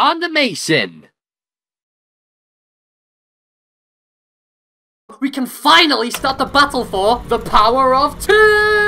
Commander Mason! We can finally start the battle for the power of two!